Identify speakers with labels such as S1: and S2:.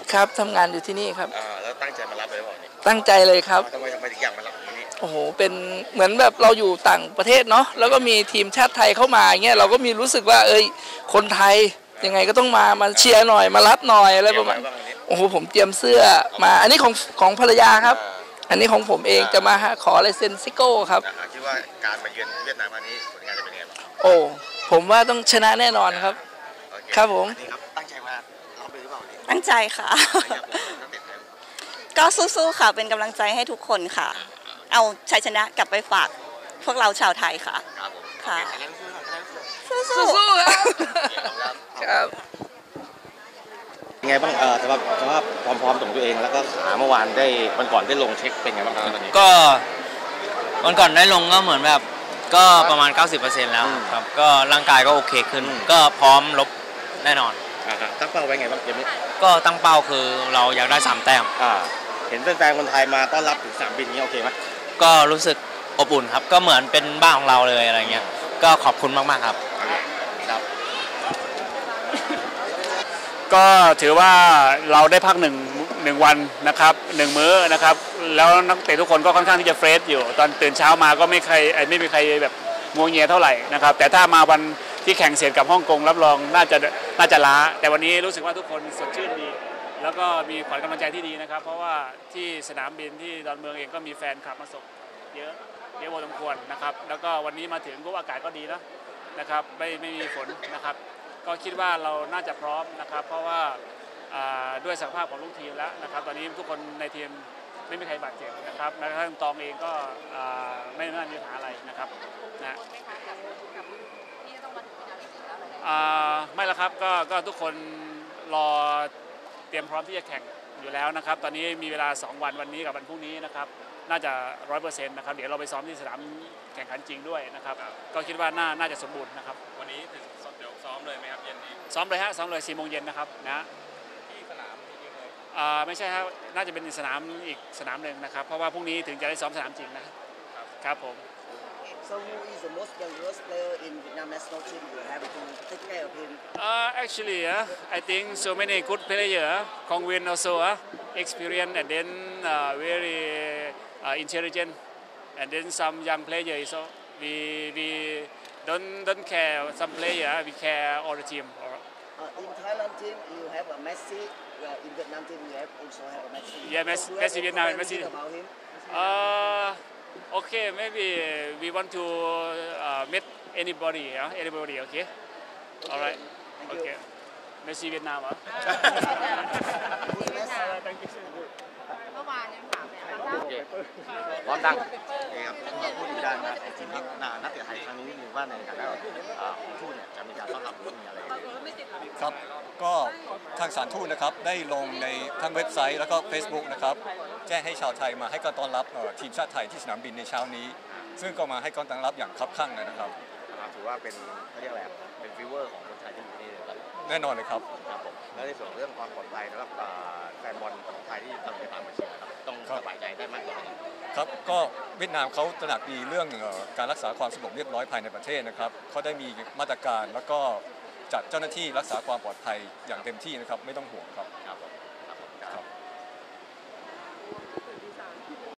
S1: ครับทำงานอยู่ที่นี่ครับ
S2: แล้วตั้งใจมารับเลยเปล่านี่
S1: ตั้งใจเลยครับ
S2: ทำไมถึงอยากมารับที่นี่
S1: โอ้โหเป็นเหมือนแบบเราอยู่ต่างประเทศเนาะแล้วก็มีทีมชาติไทยเข้ามาเงี้ยเราก็มีรู้สึกว่าคนไทยยังไงก็ต้องมาเชียร์หน่อยมารับหน่อยอะไรประมาณโอ้โหผมเตรียมเสื้อมาอันนี้ของภรรยาครับอันนี้ของผมเองจะมาขอลายเซ็นซิโก้ครับ
S2: คิดว่าการมาเยือนเวียดนามครั้งนี้ผลงานจะเป็นยังไงบ้าง
S1: โอ้ผมว่าต้องชนะแน่นอนครับครับผม
S2: ตั้งใจมารับเลยหรือเปล่า
S3: ตั้งใจค่ะก็สู้ๆค่ะเป็นกำลังใจให้ทุกคนค่ะเอาชัยชนะกลับไปฝากพวกเราชาวไทยค่ะค่ะสู้ๆ
S1: ครับ
S2: ยังไงบ้างสำหรับความพร้อมของตัวเองแล้วก็ขาเมื่อวานวันก่อนได้ลงเช็คเป็นไงบ้างตอนนี้
S4: ก็วันก่อนได้ลงก็เหมือนแบบก็ประมาณ 90% แล้วครับก็ร่างกายก็โอเคขึ้นก็พร้อมลบแน่นอน
S2: ตั้งเป้าไว้ไงบ้างเกมนี้
S4: ก็ตั้งเป้าคือเราอยากได้3แต้ม
S2: เห็นแฟนๆคนไทยมาต้อนรับถึงสนามบินนี้โอเคไหม
S4: ก็รู้สึกอบอุ่นครับก็เหมือนเป็นบ้านของเราเลยอะไรเงี้ยก็ขอบคุณมากๆครับ
S5: ก็ถือว่าเราได้พักหนึ่งวันนะครับ1 มื้อนะครับแล้วนักเตะทุกคนก็ค่อนข้างที่จะเฟรชอยู่ตอนตื่นเช้ามาก็ไม่มีใครแบบงัวเงียเท่าไหร่นะครับแต่ถ้ามาวันที่แข่งเสร็จกับฮ่องกงรับรองน่าจะล้าแต่วันนี้รู้สึกว่าทุกคนสดชื่นดีแล้วก็มีขวัญกำลังใจที่ดีนะครับเพราะว่าที่สนามบินที่ดอนเมืองเองก็มีแฟนคลับมาส่งเยอะพอสมควรนะครับแล้วก็วันนี้มาถึงก็อากาศก็ดีนะครับไม่มีฝนนะครับก็คิดว่าเราน่าจะพร้อมนะครับเพราะว่าด้วยสภาพของลูกทีมแล้วนะครับตอนนี้ทุกคนในทีมไม่มีใครบาดเจ็บนะครับแม้กระทั่งตองเองก็ไม่น่ามีปัญหาอะไรนะครับนะไม่ละครับก็ทุกคนรอเตรียมพร้อมที่จะแข่งอยู่แล้วนะครับตอนนี้มีเวลา2 วันนี้กับวันพรุ่งนี้นะครับน่าจะ 100% นะครับเดี๋ยวเราไปซ้อมที่สนามแข่งขันจริงด้วยนะครับก็คิดว่าน่าจะสมบูรณ์นะครับ
S2: วันนี้ถึงเดี๋ยวซ้อมเลยไหมครับเย็นนี้
S5: ซ้อมเลย4 โมงเย็นนะครับนะ
S2: ที่สนามจริงเลย
S5: ไม่ใช่ครับน่าจะเป็นสนามอีกสนามหนึ่งนะครับเพราะว่าพรุ่งนี้ถึงจะได้ซ้อมสนามจริงนะครับผม
S6: So who is the most youngest player in Vietnam national team? You have to take care of him.
S5: Actually, I think so many good players. Kong Win also experienced and then very intelligent, and then some young players. So we don't care some player. We care all the team.
S6: In Thailand team, you have a Messi. In Vietnam team, you also have a Messi.
S5: Yeah, Messi Vietnam and Messi.
S6: About him?
S5: Okay, maybe we want to meet anybody. Okay. All right. Okay. Messi Vietnam.
S3: เมื่อวานยังถามเลย
S2: พร้อมดังครับพูดถึงด้านทีมนักเตะไทยครั้งนี้นิดนึงว่าในฐานะผู้ทูตเนี่ยจะมีการต้อนรับหรือมีอะไร
S7: ครับก็ทางสถานทูตนะครับได้ลงในทั้งเว็บไซต์แล้วก็ Facebook นะครับแจ้งให้ชาวไทยมาให้การต้อนรับทีมชาติไทยที่สนามบินในเช้านี้ซึ่งก็มาให้การต้อนรับอย่างคับคั่งนะครับ
S2: ถือว่าเป็นเขาเรียกอะไรเป็นฟีเวอร์ของคนไทยที่อยู่นี่เลย
S7: แน่นอนเลยครับ
S2: ผมและในส่วนเรื่องความปลอดภัยนะครับแฟนบอลของไทยที่ทำในต่างประเทศครับต้องสบายใจได้มากกว่า
S7: ครับก็เวียดนามเขาตระหนักดีเรื่องการรักษาความสงบเรียบร้อยภายในประเทศนะครับเขาได้มีมาตรการแล้วก็จัดเจ้าหน้าที่รักษาความปลอดภัยอย่างเต็มที่นะครับไม่ต้องห่วงครับ